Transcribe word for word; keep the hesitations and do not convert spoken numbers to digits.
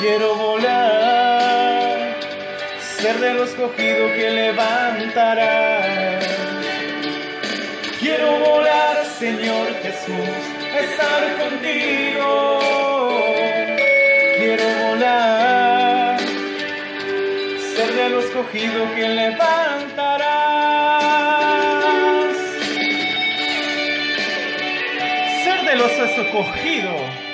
Quiero volar, ser de los escogidos que levantará. Quiero volar, Señor Jesús, estar contigo. Quiero volar, ser de los escogidos que levantarás. Ser de los escogidos